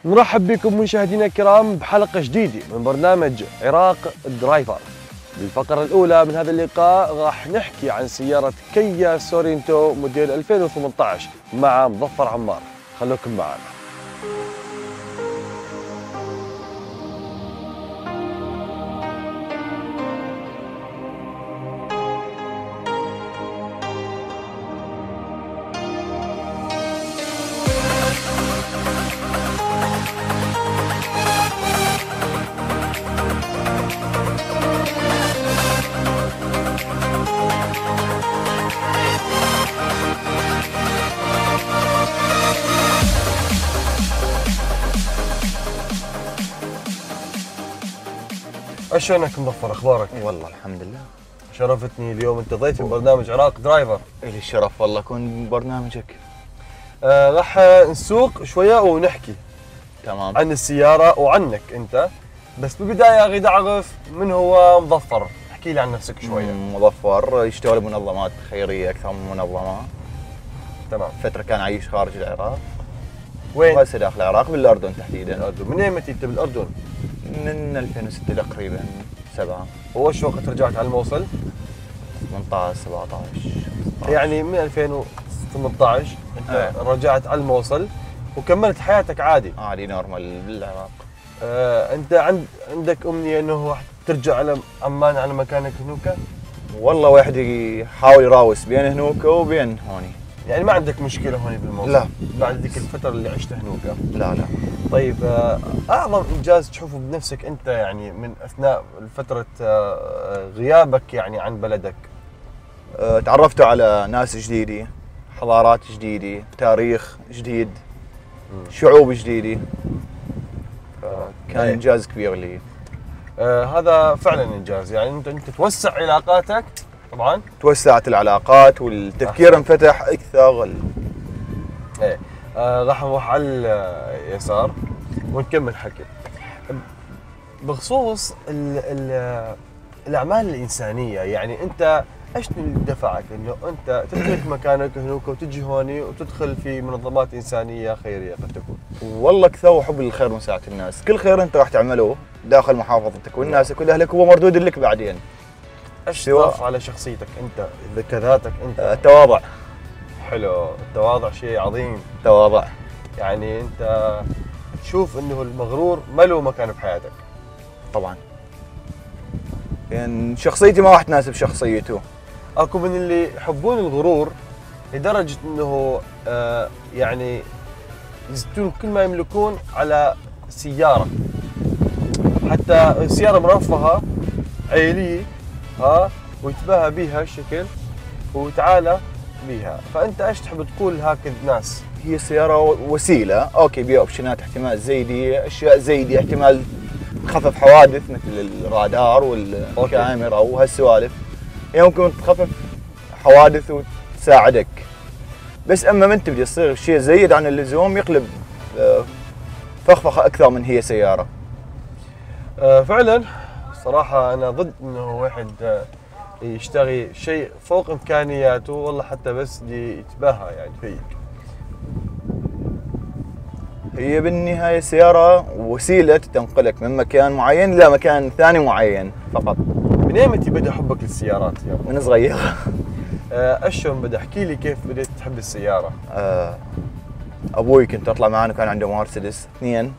نرحب بكم مشاهدينا الكرام بحلقة جديدة من برنامج عراق درايفر. بالفقرة الأولى من هذا اللقاء راح نحكي عن سيارة كيا سورينتو موديل 2018 مع مظفر عمار. خلوكم معنا. شلونك مظفر؟ اخبارك؟ والله الحمد لله. شرفتني اليوم انت ضيفي ببرنامج عراق درايفر. الي الشرف والله اكون ببرنامجك. راح نسوق شويه ونحكي تمام عن السياره وعنك انت، بس بالبدايه اريد اعرف من هو مظفر. احكي لي عن نفسك شويه. مظفر يشتغل بمنظمات خيريه اكثر من منظمه. تمام. فتره كان عايش خارج العراق. وين؟ وهسه داخل العراق بالاردن تحديدا. الاردن. من ايمتى انت بالاردن؟ من 2006 تقريبا 7. وش وقت رجعت على الموصل؟ 18 17. يعني من 2018 انت رجعت على الموصل وكملت حياتك عادي. عادي نورمال بالعراق. انت عندك امنيه انه ترجع على عمان على مكانك هنوكا؟ والله واحد يحاول يراوس بين هنوكا وبين هوني. يعني ما عندك مشكله هوني بالموصل؟ لا. بعد ذيك الفتره اللي عشتها هنوكا؟ لا لا. طيب اعظم انجاز تشوفه بنفسك انت يعني من اثناء فتره غيابك يعني عن بلدك؟ تعرفت على ناس جديده، حضارات جديده، تاريخ جديد، شعوب جديده. كان انجاز كبير لي. هذا فعلا انجاز. يعني انت توسع علاقاتك طبعا. توسعت العلاقات والتفكير انفتح اكثر. ايه. راح نروح على اليسار ونكمل حكي بخصوص الاعمال الانسانيه. يعني انت ايش اللي دفعك انه انت تترك مكانك هناك وتجي هوني وتدخل في منظمات انسانيه خيريه قد تكون؟ والله اكثر وحب الخير ومساعده الناس. كل خير انت راح تعمله داخل محافظتك والناس كل اهلك هو مردود لك بعدين. ايش تضاف على شخصيتك انت كذاتك انت؟ التواضع. حلو. التواضع شيء عظيم. تواضع. يعني انت تشوف انه المغرور ما له مكان بحياتك؟ طبعا. يعني شخصيتي ما راح تناسب شخصيته. اكو من اللي يحبون الغرور لدرجه انه يعني يزتون كل ما يملكون على سياره، حتى سياره مرفهه عائليه ويتباهى بها الشكل وتعالى بها. فانت ايش تحب تقول هكذا ناس؟ هي السياره وسيله، اوكي بيها اوبشنات احتمال زيدي، اشياء زيدي احتمال تخفف حوادث مثل الرادار والكاميرا وهالسوالف. هي ممكن تخفف حوادث وتساعدك، بس اما من تبدي تصير شيء زيد عن اللزوم يقلب فخفخه اكثر من هي سياره. فعلا صراحه انا ضد انه واحد يشتغي شيء فوق امكانياته، والله حتى بس يتباهى يعني فيك. هي بالنهايه السياره وسيله تنقلك من مكان معين الى مكان ثاني معين فقط. من ايمتى بدا حبك للسيارات يا ابو؟ من صغير. شلون بدا؟ احكي لي كيف بديت تحب السياره؟ ابوي كنت اطلع معاه كان عنده مرسيدس 2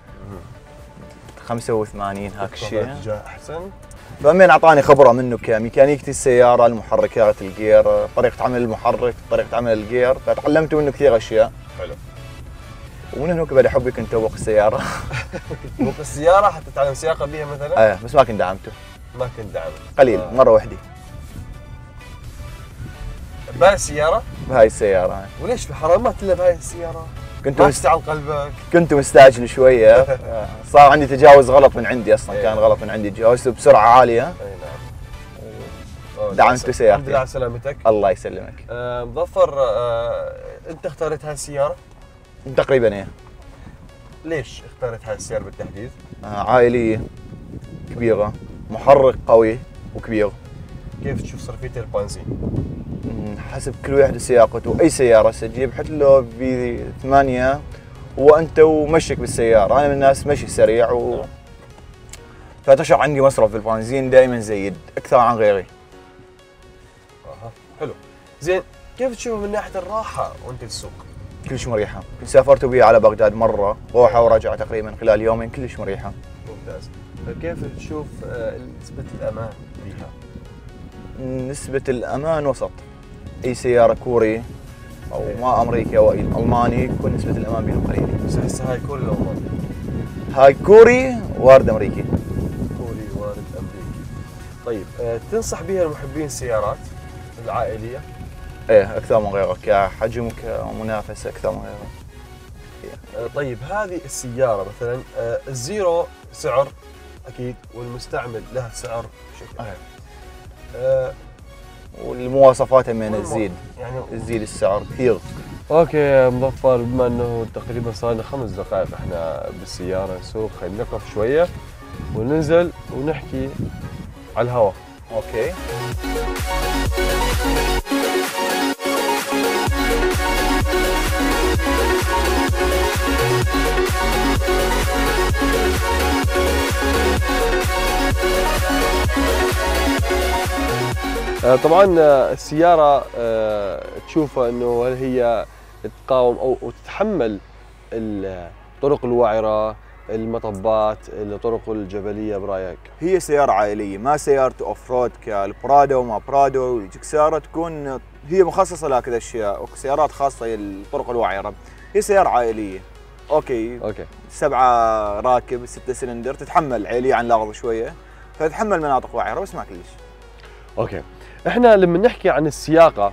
85 هاك الشيء. احسن. فمن اعطاني خبره منه كميكانيكيه السياره، المحركات، الجير، طريقه عمل المحرك، طريقه عمل الجير، فتعلمت منه كثير اشياء. حلو. ومن هناك بدا حبي كنت اسوق السياره. تسوق السياره حتى تتعلم سياقه بيها مثلا؟ بس ما كنت دعمته. ما كنت دعمه؟ قليل. مره واحده. بهاي السياره؟ بهاي السياره. وليش في حرامات الا بهاي السياره؟ كنت مستعجل قلبك؟ كنت مستعجل شويه. صار عندي تجاوز غلط من عندي اصلا. كان غلط من عندي، تجاوزته بسرعه عاليه. اي نعم. دعمت سيارتي. الحمد لله على سلامتك. الله يسلمك. مظفر، انت اخترت هاي السياره؟ تقريبا ايه. ليش اخترت هاي السياره بالتحديد؟ عائليه كبيره، محرك قوي وكبير. كيف تشوف صرفيه البنزين؟ حسب كل واحد سياقته. اي سياره تجيب حتى لو ب 8 وانت ومشيك بالسياره. انا من الناس مشي سريع فتشعر عندي مصرف بالبنزين دائما زيد اكثر عن غيري. اها حلو. زين كيف تشوفه من ناحيه الراحه وانت تسوق؟ كلش مريحه. كنت سافرت بيه على بغداد مره، روحه ورجعه تقريبا خلال يومين، كلش مريحه. ممتاز. كيف تشوف نسبه الامان فيها؟ نسبه الامان وسط. اي سياره كوري او ما امريكي او الماني يكون نسبه الامان بينهم قليله. بس هسه هاي كوري ولا الماني؟ هاي كوري وارد امريكي. كوري وارد امريكي. طيب تنصح بها المحبين السيارات العائليه؟ ايه اكثر من غيره، كحجم وكمنافسه اكثر من غيره. طيب هذه السياره مثلا الزيرو سعر اكيد، والمستعمل له سعر بشكل والمواصفات من تزيد يعني تزيد السعر كثير. اوكي يا مظفر، بما انه تقريبا صار لنا 5 دقائق احنا بالسياره نسوق، خلينا نقف شويه وننزل ونحكي على الهواء. اوكي. طبعا السيارة تشوفها انه هل هي تقاوم او تتحمل الطرق الوعرة، المطبات، الطرق الجبلية برايك؟ هي سيارة عائلية، ما سيارة اوف رود كالبرادو وما برادو، يجيك سيارة تكون هي مخصصة لها كذا اشياء، سيارات خاصة للطرق الوعرة. هي سيارة عائلية. اوكي 7 راكب 6 سلندر، تتحمل عالية عن الارض شوية، فتتحمل مناطق وعرة بس ما كلش. اوكي. احنا لما نحكي عن السياقة،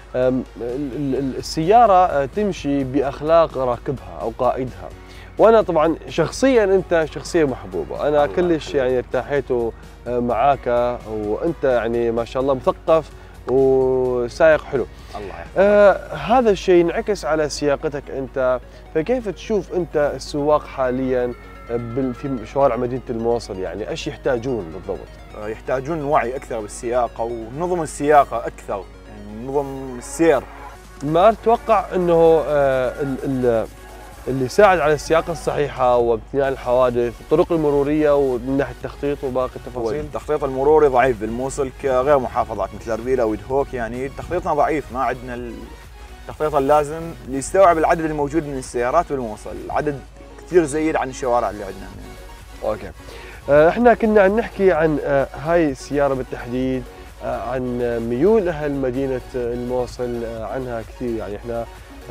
السيارة تمشي بأخلاق راكبها أو قائدها، وأنا طبعا شخصيا أنت شخصية محبوبة، أنا كلش يعني ارتاحيت معاك، وأنت يعني ما شاء الله مثقف وسائق حلو. الله يحفظك. هذا الشيء ينعكس على سياقتك أنت، فكيف تشوف أنت السواق حاليا في شوارع مدينة الموصل؟ يعني إيش يحتاجون بالضبط؟ يحتاجون وعي أكثر بالسياقة ونظم السياقة أكثر، يعني نظم السير. ما تتوقع أنه اللي يساعد على السياقة الصحيحة وامتناع الحوادث الطرق المرورية ومن ناحية التخطيط وباقي التفاصيل؟ التخطيط المروري ضعيف بالموصل كغير محافظات مثل اربيل او دهوك، يعني تخطيطنا ضعيف، ما عندنا التخطيط اللازم ليستوعب العدد الموجود من السيارات بالموصل، العدد كثير زيد عن الشوارع اللي عندنا هنا. اوكي. احنا كنا عم نحكي عن هاي السيارة بالتحديد، عن ميول اهل مدينة الموصل عنها كثير، يعني احنا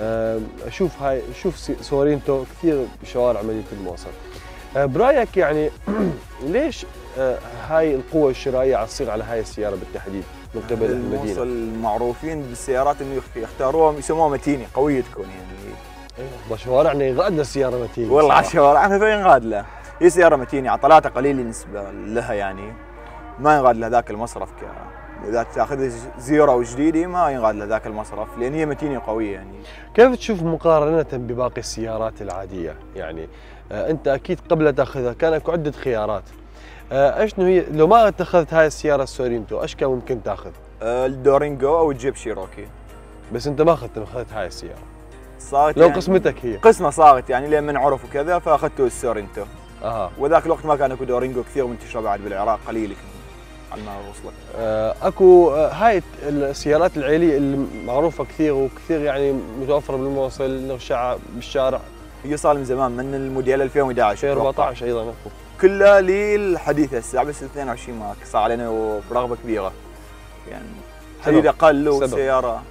اشوف سورينتو كثير بشوارع مدينة الموصل. برايك يعني ليش هاي القوة الشرائية على تصير على هاي السيارة بالتحديد من قبل المدينة؟ الموصل معروفين بالسيارات انه يختاروها يسموها متينة قوية تكون يعني. والله شوارعنا ينغاد السيارة متينة. والله على شوارعنا فين ينغاد لها؟ هي سيارة متينة، عطلاتها قليلة بالنسبة لها، يعني ما ينغاد لها ذاك المصرف إذا تاخذ زيرو وجديدة ما ينغاد لها ذاك المصرف، لأن هي متينة قوية يعني. كيف تشوف مقارنة بباقي السيارات العادية؟ يعني أنت أكيد قبل تاخذها كان اكو عدة خيارات، ايش هي لو ما اتخذت هاي السيارة السورينتو ايش كان ممكن تاخذ؟ الدورينجو أو الجيب شيروكي. بس أنت ما أخذت هاي السيارة. صارت لو يعني قسمتك هي. قسمة صارت يعني لما عرف وكذا فأخذته السورينتو. وذاك الوقت ما كان اكو دورينجو كثير منتشرة بعد بالعراق، قليل على ما وصلت. اكو هاي السيارات العائلية اللي معروفة كثير وكثير يعني متوفرة بالموصل، نغشعها بالشارع. هي صار من زمان، من الموديل 2011 2014 ايضا اكو. كلها للحديثة هسه، بس 22 ماك صار علينا برغبة كبيرة. يعني حديد اقل وسيارة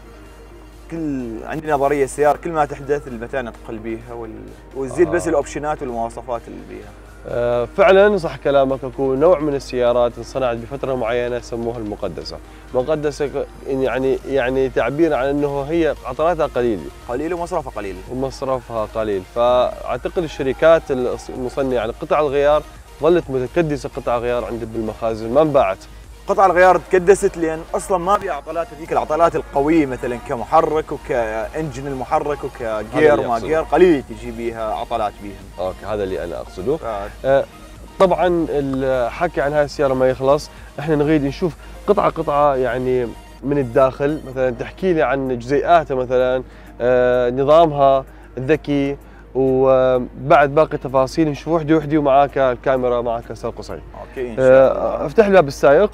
عندي نظريه السياره كل ما تحدث المتانه تقل بيها وتزيد بس الاوبشنات والمواصفات اللي بيها. فعلا صح كلامك، اكو نوع من السيارات انصنعت بفتره معينه سموها المقدسه. مقدسه يعني تعبير عن انه هي عطلاتها قليله ومصرفها قليل فاعتقد الشركات المصنعه لقطع الغيار ظلت متكدسه قطع غيار عندها بالمخازن ما انباعت. قطع الغيار تكدست لان اصلا ما بيها عطلات هذيك العطلات القويه مثلا كمحرك وكانجن المحرك وكجير ما جير، قليل تجي بيها عطلات بيها. اوكي هذا اللي انا اقصده. طبعا الحكي عن هاي السياره ما يخلص، احنا نريد نشوف قطعه يعني من الداخل، مثلا تحكي لي عن جزيئاتها مثلا، نظامها الذكي وبعد باقي التفاصيل نشوف وحده وحده، ومعاك الكاميرا، معاك استاذ قصي. اوكي ان شاء الله. افتح لي باب السائق،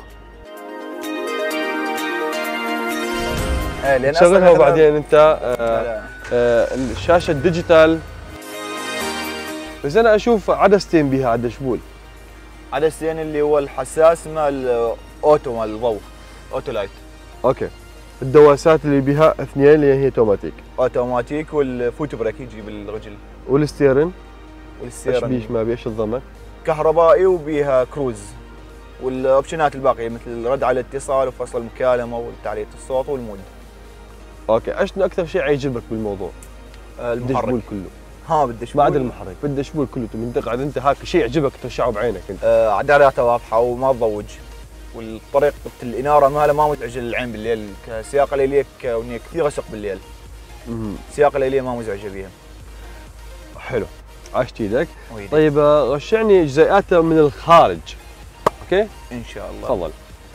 لأن شغلها وبعدين انت الشاشه الديجيتال. بس انا اشوف عدستين بها على الدشبول. عدستين اللي هو الحساس مال اوتو مال الضوء، اوتو لايت. اوكي. الدواسات اللي بها اثنين اللي هي اوتوماتيك. اوتوماتيك، والفوت بريك يجي بالرجل. والستيرن والستيرن ايش بيش ما بيش الضمن؟ كهربائي وبيها كروز. والاوبشنات الباقيه مثل رد على الاتصال وفصل المكالمه وتعليق الصوت والمود. اوكي، اشنو اكثر شيء عيجبك بالموضوع؟ الدشبول كله. بالدشبول. بعد المحرك بالدشبول كله من تقعد انت هاك شيء عجبك ترشعه بعينك انت. عدالاته واضحه وما تضوج. والطريقه الاناره ماله ما مزعجه للعين بالليل، كسياقه ليليه كونيه كثير اشق بالليل. سياقه ليليه ما مزعجه بيها. حلو، عاشت ايدك. طيب رشعني جزيئاته من الخارج. اوكي؟ ان شاء الله. تفضل.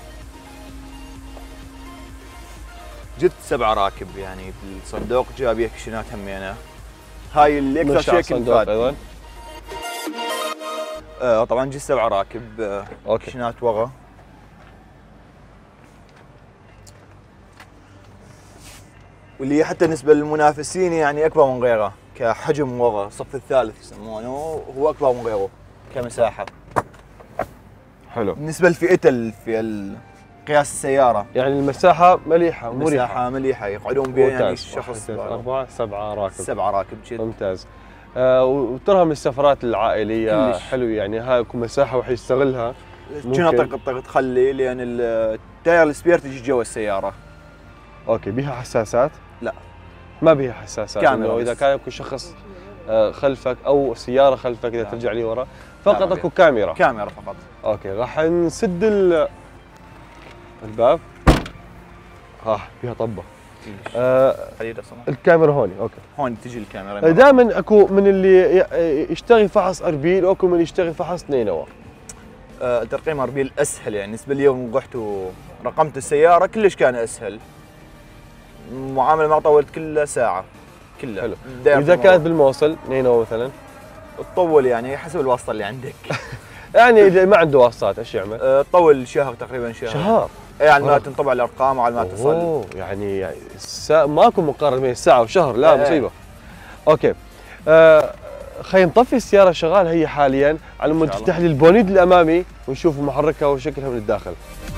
جبت 7 راكب يعني في الصندوق، جاب بيه كشنات همينه. هاي اللي اكثر شيء كنت فات ايضا. طبعا جبت 7 راكب. اوكي. كشنات وغى. واللي حتى بالنسبه للمنافسين يعني اكبر من غيره كحجم وغى، الصف الثالث يسمونه، هو اكبر من غيره كمساحه. حلو. بالنسبه لفئته في قياس السياره يعني المساحه مليحه ومريحه. مساحه مليحه يقعدون بها يعني شخص 4 7 راكب. 7 راكب جد. ممتاز. وترى من السفرات العائليه كلش. حلو يعني، هاي مساحه وحي يستغلها. كنا طق تخلي لان التاير السبير تجي جوا السياره. اوكي. بيها حساسات؟ لا ما بيها حساسات. كاميرا اذا بس. كان يكون شخص خلفك او سياره خلفك اذا لا. ترجع لي ورا، فقط لا اكو كاميرا. كاميرا فقط. اوكي. راح نسد الباب. فيها طبه. الكاميرا هون. اوكي. هون تجي الكاميرا. دائما اكو من اللي يشتغل فحص اربيل واكو من يشتغل فحص نينوى. ترقيم اربيل اسهل يعني بالنسبه لي. يوم رحت ورقمت السياره كلش كان اسهل. معامله ما طولت كلها ساعه كلها. حلو. اذا كانت بالموصل نينوى مثلا تطول يعني حسب الواسطه اللي عندك. يعني اذا ما عنده واسطات ايش يعمل؟ تطول شهر تقريبا. شهر على ما تنطبع الارقام وعلى ما تصل. يعني ماكو مقارنه بين الساعه وشهر. لا مصيبه. اوكي. خلينا نطفي السياره شغال هي حاليا على مود تفتح لي البونيد الامامي ونشوف محركها وشكلها من الداخل.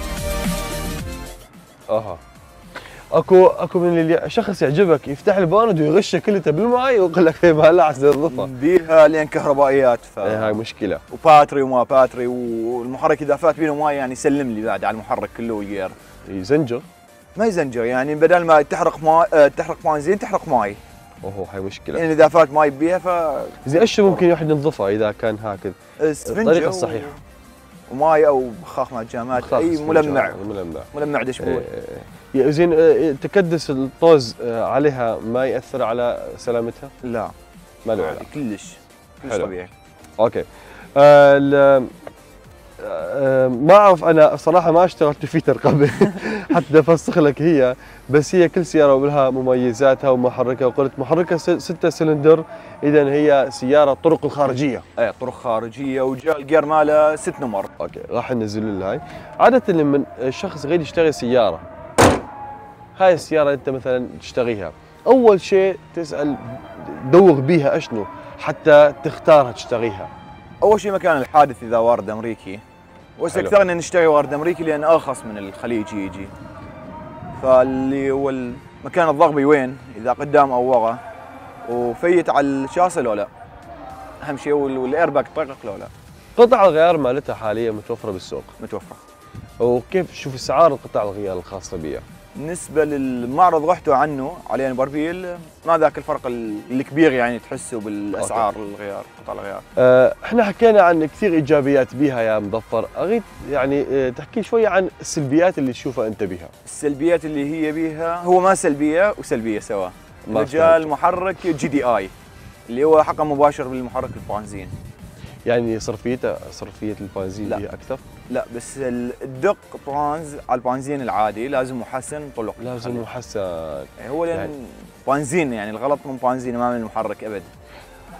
اكو من اللي شخص يعجبك يفتح البونيد ويغشه كلته بالماي ويقول لك ما لا عشان تنظفها. بيها لين كهربائيات هاي مشكله. وباتري وما باتري، والمحرك اذا فات بينه ماي يعني يسلم لي بعد على المحرك كله والجير. يزنجر؟ ما يزنجر يعني، بدل ما تحرق ماء تحرق بنزين تحرق ماي. هاي مشكله. يعني اذا فات ماي بيها ف زين ايش ممكن الواحد ينظفها اذا كان هكذا؟ الطريقه الصحيحه. وماي او بخاخ مع الجامات، اي ملمع دشبول. زين. تكدس الطوز عليها ما ياثر على سلامتها؟ لا ما له علاقه. كلش طبيعي. اوكي. ما اعرف انا صراحه ما اشتغلت في قبل حتى افسخ لك هي، بس هي كل سياره ولها مميزاتها ومحركها، وقلت محركها 6 سلندر، اذا هي سياره طرق الخارجيه. طرق خارجيه، وجاء الجير ماله 6 نمر. اوكي. راح ننزل لها هاي. عاده لما الشخص غير يشتري سياره، هاي السياره انت مثلا تشتريها، اول شيء تسال دوغ بيها اشنو حتى تختارها تشتريها. اول شيء مكان الحادث اذا وارد امريكي، واستكثر ان نشتري وارد امريكي لان ارخص من الخليجي يجي. فاللي هو مكان الضربي وين، اذا قدام او ورا، وفيت على الشاصي لو لا. اهم شيء والايرباك طرق لو لا. قطع الغيار مالتها حاليا متوفره بالسوق؟ متوفره. وكيف شوف اسعار القطع الغيار الخاصه بها؟ بالنسبه للمعرض رحتوا عنه علينا باربيل، ما ذاك الفرق الكبير يعني تحسه بالاسعار. الغيار قطع الغيار. احنا حكينا عن كثير ايجابيات بها يا مظفر، اريد يعني تحكي شويه عن السلبيات اللي تشوفها انت بها. السلبيات اللي هي بها، هو ما سلبيه وسلبيه سوا. رجال محرك GDI اللي هو حقه مباشر بالمحرك البنزين. يعني صرفيه البنزين لا. بها اكثر؟ لا بس الدق برانز على البنزين العادي لازم محسن طلق. لازم محسن. هو لان يعني بنزين يعني الغلط من بنزين ما من المحرك ابد.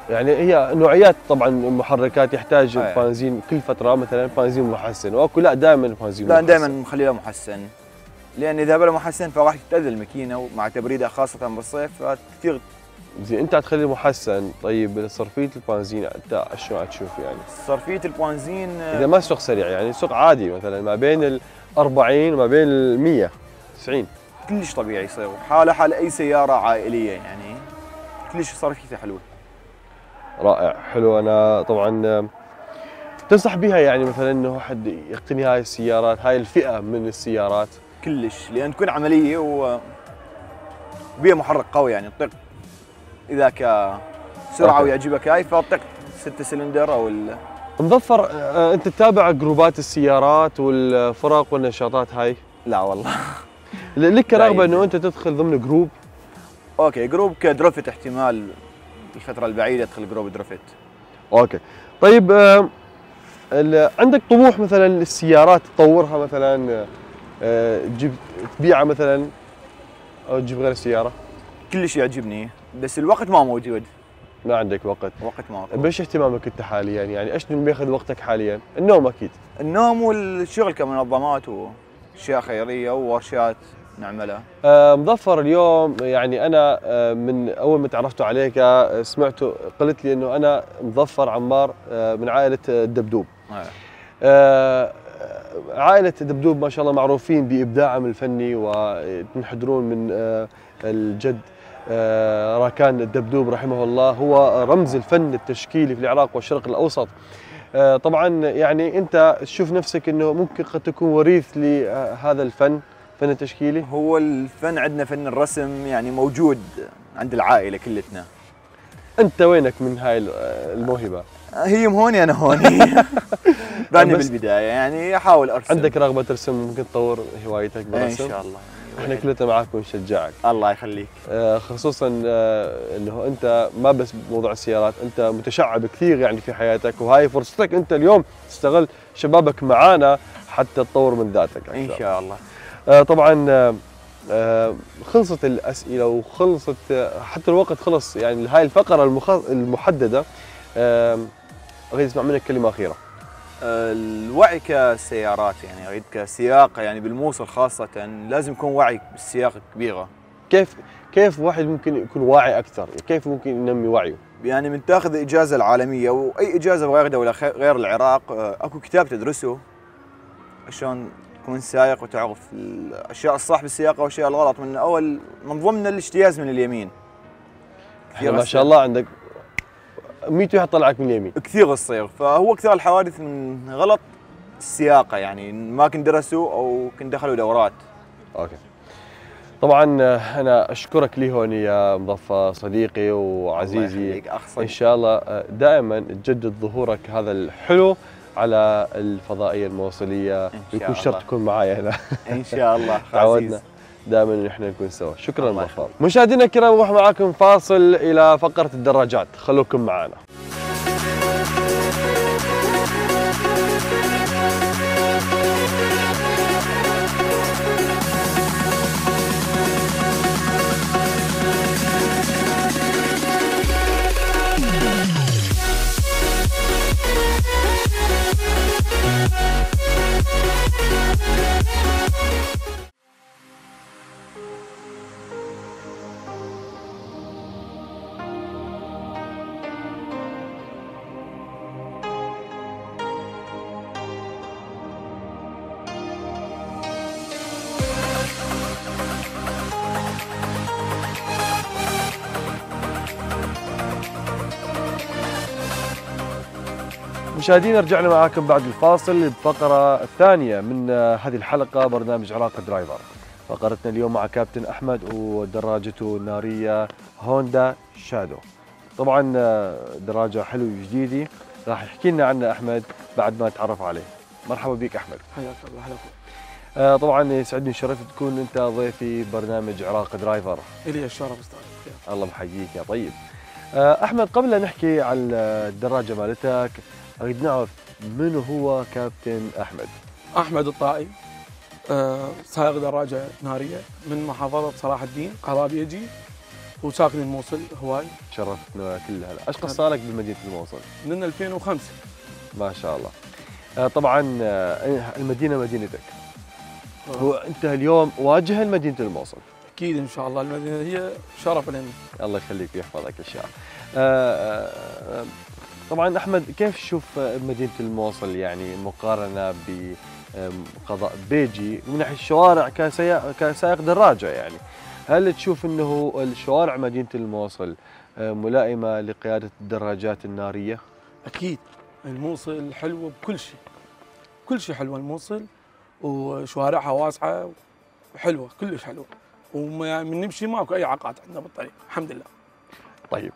يعني هي نوعيات طبعا محركات يحتاج أي. بنزين كل فتره، مثلا بنزين محسن، واكو لا دائما بنزين لا محسن. دائما مخليها محسن، لان اذا بلا محسن فراح تتاذى الماكينه، ومع تبريدها خاصه بالصيف فكثير. زين انت تخلي محسن، طيب صرفيه البنزين انت شو تشوف يعني؟ صرفيه البنزين اذا ما سوق سريع يعني سوق عادي مثلا ما بين ال 40 وما بين ال 100 90 كلش طبيعي يصير، حاله حال اي سياره عائليه يعني، كلش صرفيته حلوه. رائع، حلو. انا طبعا تنصح بها يعني مثلا انه حد يقتني هاي السيارات، هاي الفئه من السيارات؟ كلش، لان تكون عمليه وبيها محرك قوي يعني تطق اذا كسرعه ويعجبك هاي فطق 6 سلندر او مظفر، انت تتابع جروبات السيارات والفرق والنشاطات هاي؟ لا والله. لك رغبه انه انت تدخل ضمن جروب؟ اوكي، جروب كدرفت احتمال الفتره البعيده ادخل جروب درفت. اوكي طيب، عندك طموح مثلا للسيارات تطورها مثلا، تجيب تبيعها مثلا او تجيب غير السياره؟ كلش يعجبني بس الوقت ما موجود. ما عندك وقت؟ وقت ما أكو. بايش اهتمامك انت حاليا يعني؟ ايش اللي بياخذ وقتك حاليا؟ النوم اكيد. النوم والشغل كمنظمات واشياء خيريه وورشات نعملها. مظفر، اليوم يعني انا من اول ما تعرفت عليك سمعته قلت لي انه انا مظفر عمار من عائله الدبدوب. عائله الدبدوب ما شاء الله معروفين بابداعهم الفني، وتنحدرون من الجد راكان الدبدوب رحمه الله، هو رمز الفن التشكيلي في العراق والشرق الاوسط. طبعا يعني انت تشوف نفسك انه ممكن قد تكون وريث لهذا الفن، فن التشكيلي؟ هو الفن عندنا فن الرسم يعني موجود عند العائله كلتنا. انت وينك من هاي الموهبه؟ هي هوني انا هوني. باني بالبدايه يعني احاول ارسم. عندك رغبه ترسم؟ ممكن تطور هوايتك بالرسم ان شاء الله. احنا كلنا معك ونشجعك. الله يخليك. خصوصا انه انت ما بس بموضوع السيارات، انت متشعب كثير يعني في حياتك، وهاي فرصتك انت اليوم تستغل شبابك معانا حتى تطور من ذاتك اكثر. ان شاء الله. طبعا خلصت الاسئله وخلصت حتى الوقت خلص يعني هاي الفقره المحدده. اريد اسمع منك كلمه اخيره. الوعي كسيارات يعني اريد كسياقه يعني بالموصل خاصه لازم يكون وعي بالسياقه كبيره. كيف واحد ممكن يكون واعي اكثر؟ كيف ممكن ينمي وعيه؟ يعني من تاخذ اجازه العالميه واي اجازه بغير دوله غير العراق، اكو كتاب تدرسه عشان تكون سايق وتعرف الاشياء الصح بالسياقه والاشياء الغلط، من اول من ضمن الاجتياز من اليمين. ما شاء الله عندك 100 واحد طلعك من اليمين. كثير تصير، فهو كثير الحوادث من غلط السياقه يعني ما كن درسوا او كن دخلوا دورات. اوكي. طبعا انا اشكرك لي هون يا مظفر صديقي وعزيزي. ان شاء الله دائما تجدد ظهورك هذا الحلو على الفضائيه الموصليه، ويكون شرط تكون معايا هنا. ان شاء الله. تعودنا دائما نحن نكون سوا. شكرا مظفر. مشاهدينا الكرام، نروح معاكم فاصل الى فقره الدراجات، خلوكم معنا. مشاهدينا، رجعنا معاكم بعد الفاصل الفقرة الثانية من هذه الحلقة برنامج عراق درايفر. فقرتنا اليوم مع كابتن أحمد ودراجته النارية هوندا شادو. طبعا دراجة حلوة جديدة، راح يحكي لنا عنها أحمد بعد ما نتعرف عليه. مرحبا بك أحمد. حياك الله. هلا. طبعا يسعدني الشرف تكون أنت ضيفي برنامج عراق درايفر. إلي الشرف استاذ. الله محييك يا طيب. أحمد، قبل أن نحكي عن الدراجة مالتك أريد نعرف من هو كابتن أحمد؟ أحمد الطائي، سائق دراجة نارية من محافظة صلاح الدين قضابيجي. وساكن الموصل هواي شرفتنا كلها. ايش قصة لك بمدينة الموصل؟ من 2005. ما شاء الله. طبعا المدينة مدينتك، وانت اليوم واجه مدينة الموصل. اكيد ان شاء الله المدينه هي شرف لنا. الله يخليك ويحفظك ان شاء الله. طبعا احمد، كيف تشوف مدينة الموصل يعني مقارنة بقضاء بيجي من ناحية الشوارع كسائق دراجة؟ يعني هل تشوف انه الشوارع مدينة الموصل ملائمة لقيادة الدراجات النارية؟ اكيد الموصل حلوه بكل شيء، كل شيء حلوه الموصل، وشوارعها واسعه وحلوه كلش حلوه، ومن نمشي ماكو اي عقات عندنا بالطريق الحمد لله. طيب،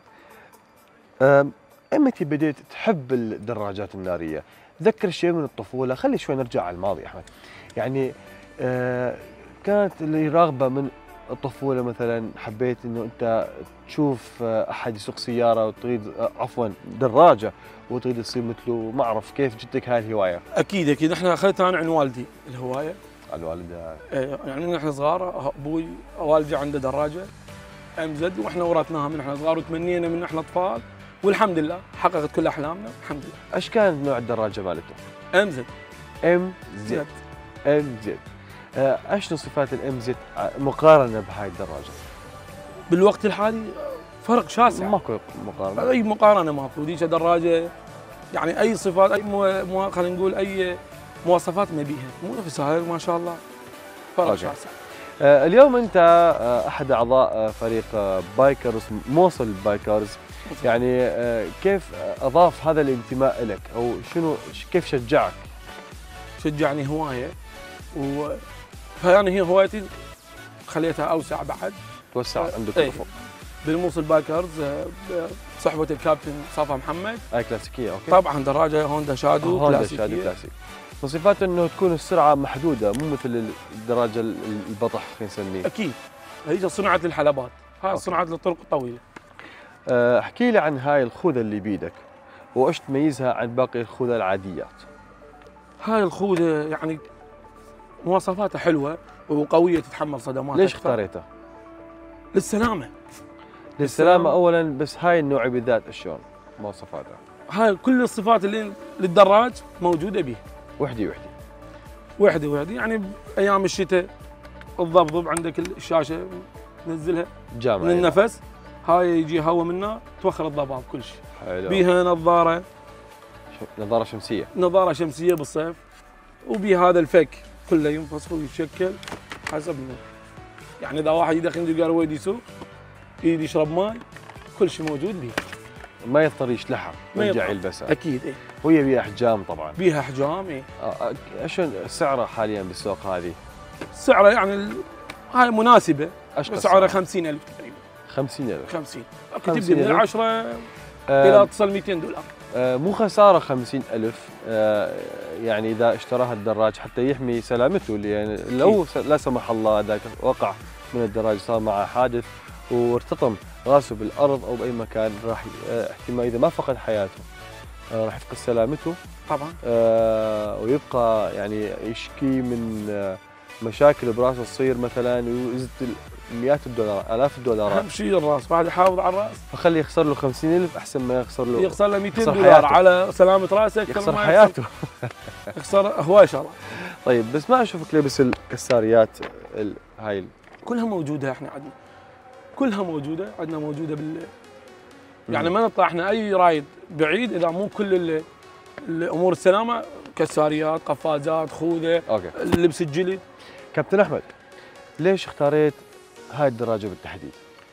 امتى بديت تحب الدراجات الناريه؟ تذكر شيء من الطفوله؟ خلي شوي نرجع على الماضي احمد. يعني كانت اللي رغبه من الطفوله مثلا، حبيت انه انت تشوف احد يسوق سياره وتريد عفوا دراجه وتريد تصير مثله، ما اعرف كيف جتك هاي الهوايه؟ اكيد احنا اخذتها انا عن والدي الهوايه. الوالده يعني من احنا صغار ابوي والدي عنده دراجه MZ، واحنا ورثناها من احنا صغار وتمنينا من احنا اطفال، والحمد لله حققت كل احلامنا الحمد لله. ايش كان نوع الدراجه مالته؟ MZ. MZ. ايش صفات MZ مقارنه بهاي الدراجه؟ بالوقت الحالي فرق شاسع، ماكو مقارنه، اي مقارنه ماكو. ذيك دراجه يعني اي صفات، اي خلينا نقول اي مواصفات ما بيها، مو نفس هاي ما شاء الله، فرق شاسع. اليوم انت احد اعضاء فريق بايكرز موصل بايكرز، يعني كيف اضاف هذا الانتماء لك، او شنو كيف شجعك؟ شجعني هوايه، فيعني هي هوايتي خليتها اوسع بعد، توسعت عندك الافق. بالموصل بايكرز صحبه الكابتن صافا محمد. هاي كلاسيكيه اوكي. طبعا دراجه هوندا شادو كلاسيكيه. من صفاته انه تكون السرعه محدوده، مو مثل الدراجه البطح خلينا نسميه. اكيد هي صناعه الحلبات، هاي صناعه الطرق الطويله. احكي لي عن هاي الخوذه اللي بيدك، وايش تميزها عن باقي الخوذه العاديات؟ هاي الخوذه يعني مواصفاتها حلوه وقويه، تتحمل صدمات. ليش اختاريتها؟ للسلامه. للسلامه اولا، بس هاي النوع بالذات شلون مواصفاتها؟ هاي كل الصفات اللي للدراج موجوده به. وحده يعني بايام الشتاء الضبضب عندك الشاشه تنزلها جامعة من النفس، هاي يجي هواء منها توخر الضباب كل شيء. حلو. بيها نظاره شمسيه بالصيف، وبيها هذا الفك كله ينفصل ويتشكل حسب يعني اذا واحد يدخل عنده قروي يسوق يريد يشرب ماء كل شيء موجود به، ما يضطر يشلحها ويرجع يلبسها. اكيد ايه. وهي بيها احجام طبعا. بيها احجام ايه. شلون سعرها حاليا بالسوق هذه؟ سعرها يعني هاي مناسبه، سعرها 50,000 تقريبا. 50,000. 50 تبدي من 10 الى تصل $200. مو خساره 50,000 يعني اذا اشتراها الدراج حتى يحمي سلامته، يعني لو لا سمح الله اذا وقع من الدراج صار معه حادث وارتطم راسه بالارض او باي مكان، راح احتمال اذا ما فقد حياته راح يفقد سلامته طبعا، ويبقى يعني يشكي من مشاكل براسه تصير مثلا ويزيد مئات الدولار آلاف الدولارات. اهم شيء الراس، واحد يحافظ على الراس. فخلي يخسر له 50,000 احسن ما يخسر له $200 على سلامه راسه، يخسر حياته. يخسر هواي شغله. طيب بس ما اشوفك لابس الكساريات هاي كلها موجوده، احنا عندنا كلها موجوده، موجوده يعني ما نطلع احنا اي رايد بعيد اذا مو كل الامور السلامه، كساريات، قفازات، خوذه، اوكي، لبس الجلد. كابتن احمد، ليش اختاريت هاي الدراجه بالتحديد؟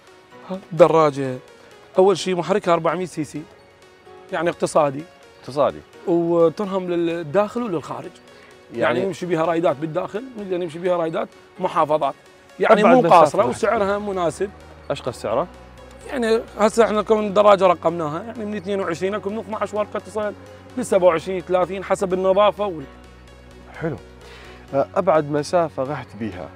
دراجه اول شيء محركها 400 سي سي، يعني اقتصادي وتنهم للداخل وللخارج، يعني يمشي بها رايدات بالداخل، نقدر نمشي بها رايدات محافظات، يعني مو قاصره، وسعرها مناسب. ايش قد سعرها؟ يعني هسه احنا كم دراجه رقمناها، يعني من 22 لكم من 12 ورقه تصل ل 27 30 حسب النظافه حلو. ابعد مسافه رحت بيها؟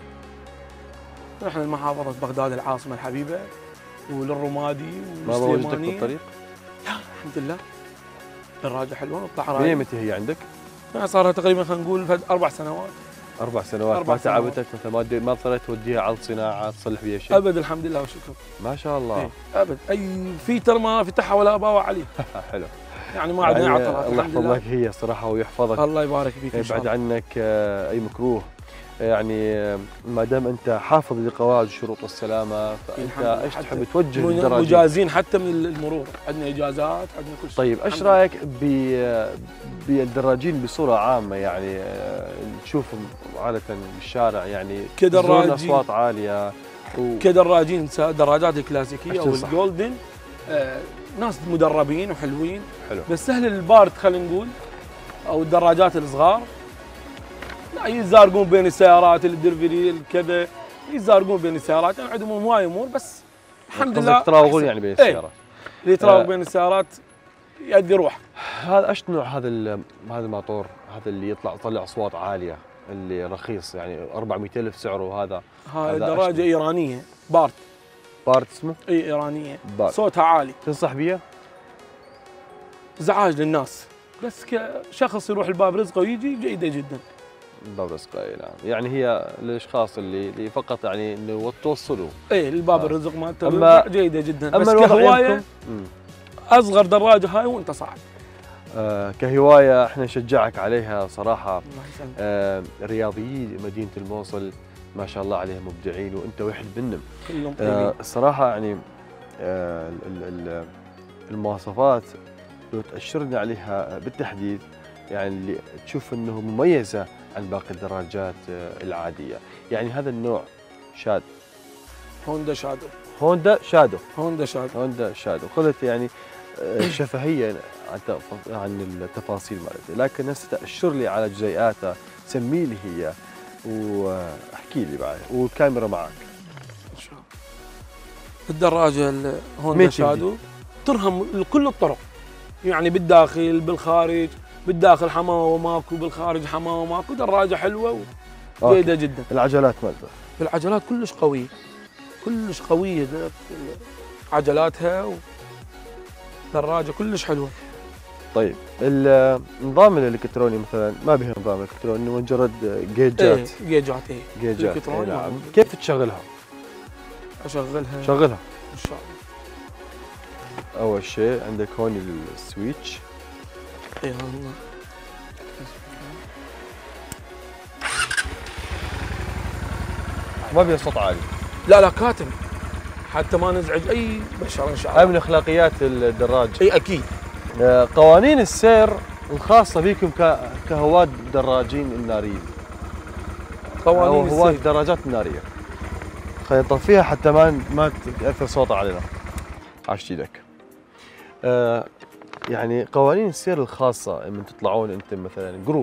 رحنا لمحافظه بغداد العاصمه الحبيبه، وللرمادي والسليماني. ما ضوجتك بالطريق؟ لا الحمد لله، دراجه حلوه نطلع رايد. من متى هي عندك؟ يعني صار لها تقريبا خلينا نقول 4 سنوات. 4 سنوات ما تعبتك مثلا ما اضطريت توديها على الصناعه تصلح بيها شيء؟ ابد الحمد لله والشكر. ما شاء الله. إيه ابد اي فيتر ما فتحها ولا باوع عليه. حلو. يعني ما عندنا يعني عطلات. الله يحفظ لك هي صراحه ويحفظك. الله يبارك فيك. يبعد عنك اي مكروه. يعني ما دام انت حافظ لقواعد وشروط السلامه فانت ايش تحب توجه للدراجين؟ مجازين حتى من المرور، عندنا اجازات، عندنا كل شيء. طيب ايش رايك بالدراجين بصوره عامه؟ يعني نشوفهم عاده بالشارع يعني كدراجين اصوات عاليه كدراجين دراجات الكلاسيكيه او الجولدن ناس مدربين وحلوين. حلو. بس سهل البارد خلينا نقول او الدراجات الصغار لا يزارقون بين السيارات الدرفيلي كذا، يزارقون بين السيارات. يعني عندهم هواي امور بس الحمد لله يتراوغون يعني بين السيارات. اللي يتراوغ بين السيارات يؤدي روح. هذا ايش نوع هذا الموتور؟ هذا اللي يطلع اصوات عاليه اللي رخيص يعني 400,000 سعره هذا؟ هاي دراجه ايرانيه بارت اسمه؟ اي ايرانيه بارت. صوتها عالي. تنصح بيها؟ ازعاج للناس بس كشخص يروح الباب رزقه ويجي جيده جدا. الباب رزقه اي نعم. يعني هي للاشخاص اللي فقط يعني انه توصلوا اي الباب الرزق مالته جيده جدا. بس كهوايه اصغر دراجه هاي وانت صاعد. كهوايه احنا نشجعك عليها صراحه. رياضيي مدينه الموصل ما شاء الله عليهم مبدعين وانت واحد منهم. كلهم طيبين. الصراحه يعني المواصفات لو تأشرنا عليها بالتحديد يعني اللي تشوف انه مميزه عن باقي الدراجات العاديه. يعني هذا النوع شاد هوندا شادو. قلت يعني شفهيا عن التفاصيل مالتها، لكن هسه تأشر لي على جزيئاتها، سمي لي هي واحكي لي بعد والكاميرا معك. ان شاء الله. الدراجه الهوندا شادو ترهم لكل الطرق، يعني بالداخل بالخارج، بالداخل حمامه ماكو، بالخارج حمامه ماكو. دراجه حلوه وجيده جدا. العجلات مالتها؟ العجلات كلش قويه عجلاتها دراجه كلش حلوه. طيب النظام الالكتروني مثلا ما به نظام الكتروني مجرد جيجات؟ جيجات نعم. كيف تشغلها؟ شغلها ان شاء الله. اول شيء عندك هون السويتش. اي والله ما بيها صوت عالي. لا كاتم حتى ما نزعج اي بشر ان شاء الله. هاي من اخلاقيات الدراج. اي اكيد. قوانين السير الخاصه بكم كهواة دراجين الناريين. قوانين السير هواة الدراجات الناريه. خلينا نطفيها حتى ما تاثر صوتها علينا. عاشت ايدك. يعني قوانين السير الخاصه من تطلعون انتم مثلا جروب،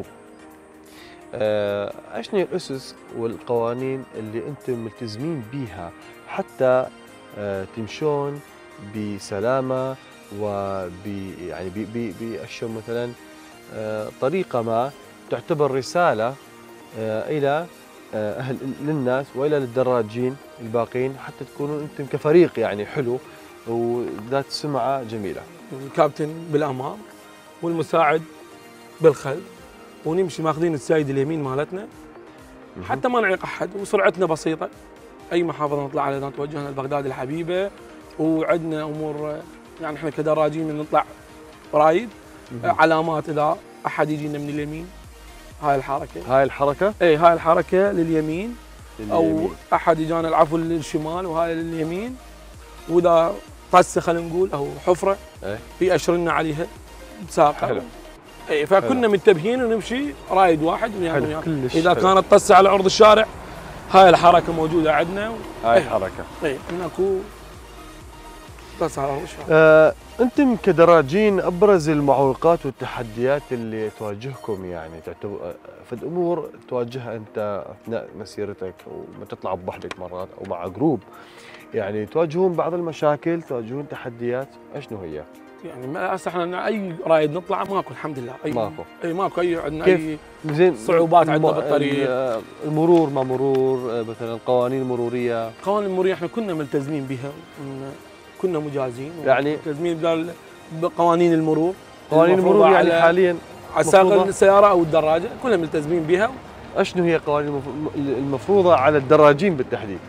ايش هي الاسس والقوانين اللي انتم ملتزمين بيها حتى تمشون بسلامه يعني باشياء مثلا طريقه ما تعتبر رساله الى للناس والى الدراجين الباقين حتى تكونوا انتم كفريق يعني حلو وذات سمعه جميله. الكابتن بالامام والمساعد بالخلف، ونمشي ماخذين السايد اليمين مالتنا حتى ما نعيق احد، وسرعتنا بسيطه. اي محافظه نطلع عليها توجهنا لبغداد الحبيبه، وعندنا امور يعني احنا كدراجين نطلع رايد علامات اذا احد يجينا من اليمين. هاي الحركه اي هاي الحركه لليمين او احد يجانا العفو للشمال وهاي لليمين. واذا طسه خلينا نقول او حفره يأشرنا عليها بساقه. حلو. اي فكنا منتبهين ونمشي رايد واحد ويانا. اذا كانت طسه على عرض الشارع هاي الحركه موجوده عندنا. هاي الحركه اي اكو طسه على عرض الشارع. انتم كدراجين ابرز المعوقات والتحديات اللي تواجهكم يعني تعتبر في الامور تواجهها انت اثناء مسيرتك وما تطلع بوحدك مرات او مع جروب، يعني تواجهون بعض المشاكل، تواجهون تحديات، اشنو هي؟ يعني ما هسه احنا اي رايد نطلع ماكو الحمد لله. ماكو اي عندنا اي صعوبات عندنا بالطريق. المرور ما مرور مثلا القوانين المروريه. القوانين المروريه احنا كنا ملتزمين بها، كنا مجازين يعني ملتزمين بقوانين المرور. قوانين المرور يعني حاليا على سائق السياره او الدراجه كلنا ملتزمين بها اشنو هي القوانين المفروضه على الدراجين بالتحديد؟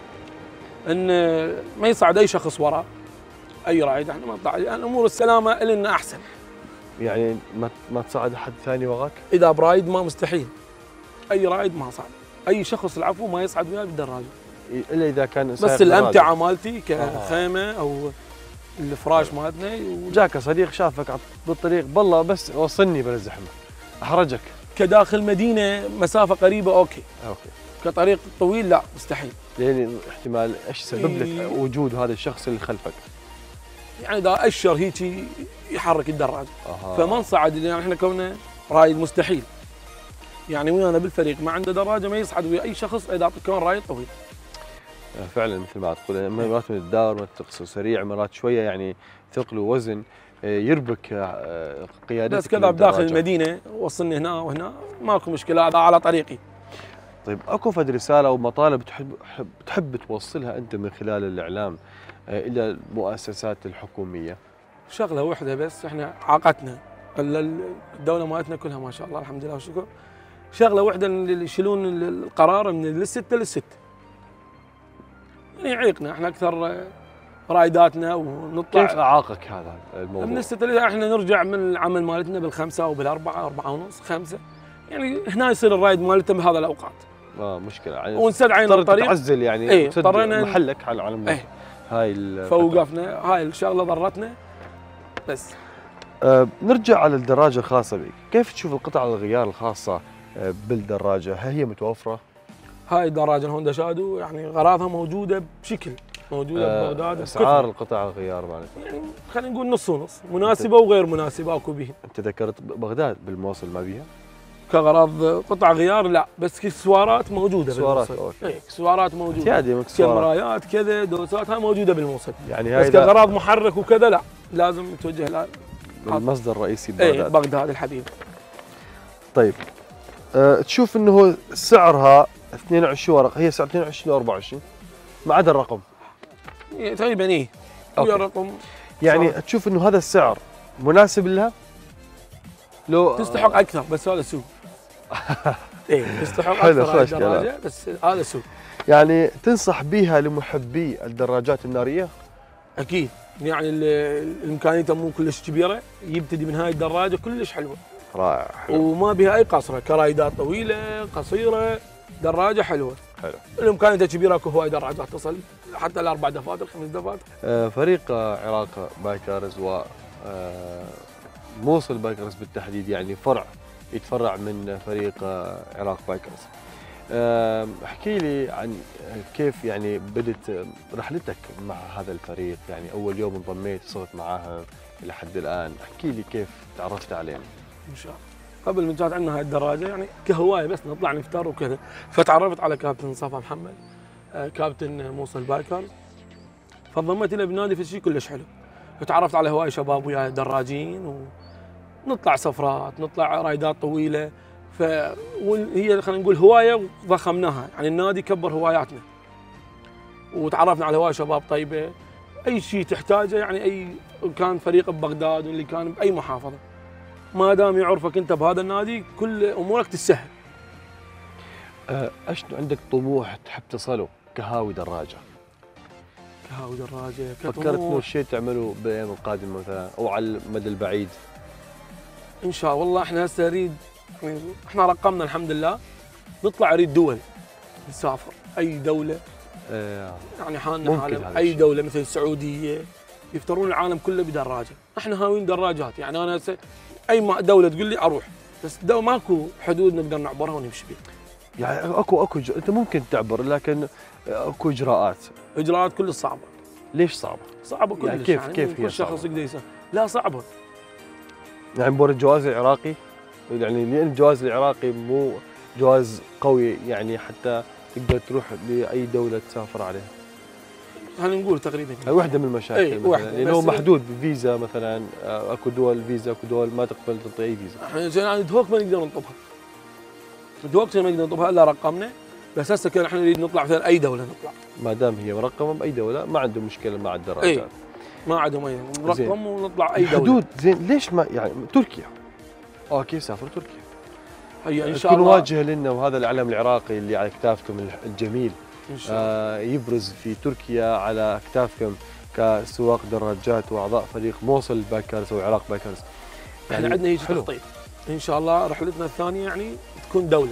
ان ما يصعد اي شخص وراء اي رايد، احنا ما نطلع يعني امور السلامه لنا احسن. يعني ما تصعد احد ثاني وراك؟ اذا برايد ما مستحيل، اي رايد ما صعد، اي شخص العفو ما يصعد وياي بالدراجه الا اذا كان بس الامتعه مالتي كخيمه او الفراش مالتنا. جاك صديق شافك بالطريق بالله بس وصلني بلا زحمه احرجك. كداخل مدينه مسافه قريبه اوكي. كطريق طويل لا مستحيل. لان احتمال ايش يسبب لك وجود هذا الشخص اللي خلفك؟ يعني اذا اشر هيك يحرك الدراجه. فما نصعد يعني احنا كونه رايد مستحيل. يعني ويانا بالفريق ما عنده دراجه ما يصعد ويا اي شخص اذا كان رايد طويل. فعلا مثل ما تقول مرات من الدار مرات تقصر سريع مرات شويه يعني ثقل ووزن يربك قيادتك. بس كذا بداخل المدينه وصلني هنا وهنا ماكو مشكله هذا على طريقي. طيب اكو فد رساله او مطالب تحب توصلها انت من خلال الاعلام الى المؤسسات الحكوميه؟ شغله واحده بس احنا عاقتنا الدوله مالتنا كلها ما شاء الله الحمد لله والشكر. شغله واحده اللي يشيلون القرار من الستة للستة. يعني يعيقنا احنا اكثر رايداتنا ونطلع. كيف اعاقك هذا الموضوع؟ من الستة احنا نرجع من العمل مالتنا بالخمسة او بالاربعة 4:30 5 يعني هنا يصير الرايد مالتنا بهذا الاوقات. مشكله يعني ونسد الطريق تعزل يعني اضطرينا محلك على الموضوع. هاي فوقفنا هاي الشغله ضرتنا بس. نرجع على الدراجه الخاصه بك، كيف تشوف القطع الغيار الخاصه بالدراجه؟ هل هي متوفره؟ هاي الدراجه الهوندا شادو يعني غراضها موجوده بشكل موجوده ببغداد. اسعار القطع الغيار مالتها يعني خلينا نقول نص ونص، مناسبه وغير مناسبه اكو بيها. انت ذكرت بغداد بالموصل ما بيها؟ كغراض قطع غيار لا، بس اكسسوارات موجوده اكسسوارات بالموصل. اي اكسسوارات موجوده. اعتيادي كاميرايات كذا دوسات هاي موجوده بالموصل. يعني هاي بس كغراض محرك وكذا لا، لازم توجه المصدر الرئيسي ببغداد. اي بغداد الحبيب. طيب تشوف انه سعرها 22 ورقه، هي سعر 22 و 24 ما عدا الرقم تقريبا ايه ويا الرقم. يعني صار. تشوف انه هذا السعر مناسب لها؟ لو تستحق اكثر بس هذا سوق. ايه تستحق اكثر الدراجه بس هذا سوق. يعني تنصح بها لمحبي الدراجات الناريه؟ اكيد يعني الامكانيات مو كلش كبيره، يبتدي من هاي الدراجه كلش حلوه. رائع. وما بها اي قصره، كرايدات طويله قصيره، دراجه حلوه. حلو. الامكانيات كبيره، اكو هواي دراجات تصل حتى ل4 دفاتر 5 دفاتر. فريق عراق بايكرز و موصل بايكرز بالتحديد يعني فرع يتفرع من فريق عراق بايكرز. احكي لي عن كيف يعني بدت رحلتك مع هذا الفريق، يعني اول يوم انضميت صرت معاها لحد الان، احكي لي كيف تعرفت عليهم. ان شاء الله قبل من كانت عندنا هاي الدراجه يعني كهوايه بس نطلع نفطر وكذا، فتعرفت على كابتن صفا محمد كابتن موصل بايكرز، فانضميت له بنادي في شيء كلش حلو. فتعرفت على هواي شباب وياي دراجين ونطلع سفرات، نطلع رايدات طويله، فهي خلينا نقول هوايه وضخمناها، يعني النادي كبر هواياتنا. وتعرفنا على هواي شباب طيبه، اي شيء تحتاجه يعني اي كان فريق ببغداد واللي كان باي محافظه، ما دام يعرفك انت بهذا النادي كل امورك تسهل. اشنو عندك طموح تحب تصله كهاوي دراجه؟ كهاوي دراجه فكرت انه شيء تعمله بالايام القادمه مثلا او على المدى البعيد؟ ان شاء الله. والله احنا هسه نريد، احنا رقمنا الحمد لله، نطلع نريد دول نسافر اي دوله. يعني حالنا حالة اي دوله مثل السعوديه يفترون العالم كله بدراجه، احنا هاويين دراجات. يعني انا هسه اي دوله تقول لي اروح، بس ماكو حدود نقدر نعبرها ونمشي بها. يعني اكو انت ممكن تعبر لكن اكو اجراءات كلش صعبه. ليش صعبه؟ صعبه كلش. يعني كيف هي الشخص يقدر يسافر؟ لا صعبه. يعني بور الجواز العراقي، يعني لان الجواز العراقي مو جواز قوي يعني حتى تقدر تروح لاي دوله تسافر عليها. خلينا نقول تقريبا هي واحده من المشاكل مثلا لانه محدود بفيزا مثلا، اكو دول فيزا اكو دول ما تقبل تعطي اي فيزا. احنا يعني دوك ما نقدر نطلبها. دوك ما نقدر نطلبها الا رقمنا، بس هسه كان احنا نريد نطلع مثلا اي دوله نطلع. ما دام هي مرقمه باي دوله ما عندهم مشكله مع الدراجات. ما عندهم اي مرقم ونطلع اي دوله. حدود زين ليش ما يعني تركيا؟ اوكي سافر تركيا. هي ان شاء الله واجه لنا وهذا الاعلام العراقي اللي على اكتافكم الجميل ان شاء الله يبرز في تركيا على اكتافكم كسواق دراجات واعضاء فريق موصل بايكرز او عراق بايكرز. احنا عندنا هيك تخطيط ان شاء الله. رحلتنا الثانيه يعني تكون دوله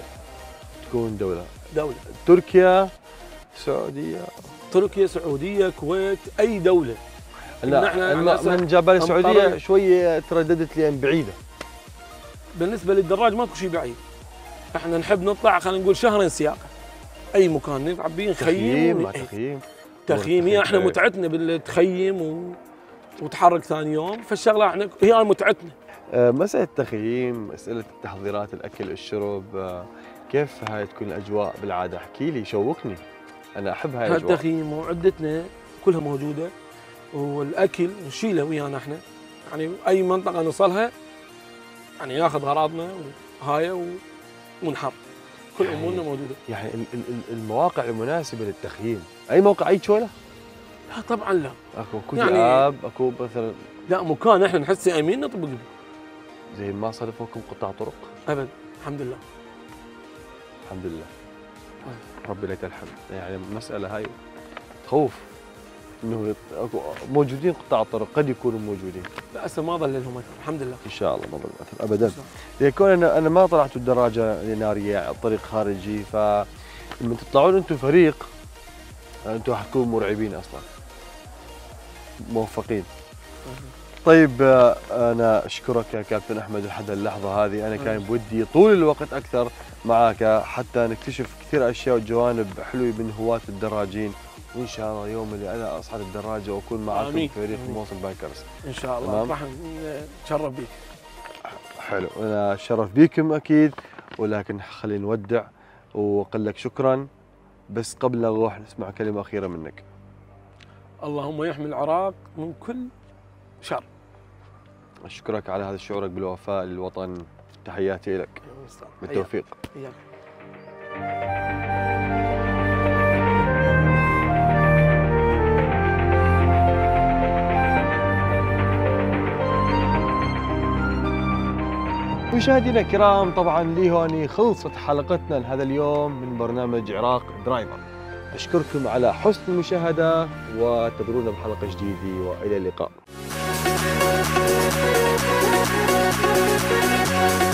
تركيا، سعوديه، تركيا، سعوديه، كويت، اي دوله. لا من جبل السعوديه شويه ترددت لي بعيده. بالنسبه للدراج ماكو شيء بعيد، احنا نحب نطلع خلينا نقول شهرين سياقه، اي مكان نتعب به نخيم. تخييم هي احنا متعتنا بالتخيم وتحرك ثاني يوم، فالشغله احنا هي متعتنا. مساله التخييم، مساله التحضيرات، الاكل، الشرب، كيف هاي تكون الاجواء بالعاده؟ احكي لي، شوقني، انا احب هاي الاجواء. التخييم وعدتنا كلها موجوده، والاكل نشيله ويانا احنا، يعني اي منطقه نوصلها يعني ناخذ غراضنا وهاي ونحر، كل امورنا موجوده. يعني المواقع المناسبه للتخييم، اي موقع اي شوله؟ لا طبعا لا. اكو ذئاب، اكو مثلا لا مكان احنا نحس امين نطبق به. زي ما صادفوكم قطاع طرق؟ ابد، الحمد لله. الحمد لله. ربي لك الحمد. يعني المساله هاي تخوف انه موجودين قطاع الطرق، قد يكونوا موجودين. لا هسه ما ظل لهم اثر، الحمد لله. ان شاء الله ما ظل اثر ابدا. ليكون انا ما طلعت الدراجه ناريه، الطريق خارجي، فلما تطلعون انتم فريق انتم حتكونوا مرعبين اصلا. موفقين. طيب انا اشكرك يا كابتن احمد لحد اللحظه هذه، انا كان بودي طول الوقت اكثر معك حتى نكتشف كثير اشياء وجوانب حلوه من هواة الدراجين، وان شاء الله يوم اللي انا اصعد الدراجه واكون معكم في فريق موصل بايكرز ان شاء الله. راح نتشرف بك. حلو، انا اتشرف بكم اكيد، ولكن خلينا نودع واقول لك شكرا، بس قبل لا نروح نسمع كلمه اخيره منك. اللهم يحمي العراق من كل شر. اشكرك على هذا شعورك بالوفاء للوطن، تحياتي لك، بالتوفيق. مشاهدينا الكرام، طبعا لي هوني خلصت حلقتنا لهذا اليوم من برنامج عراق درايفر. اشكركم على حسن المشاهده، وانتظرونا بحلقه جديده، والى اللقاء.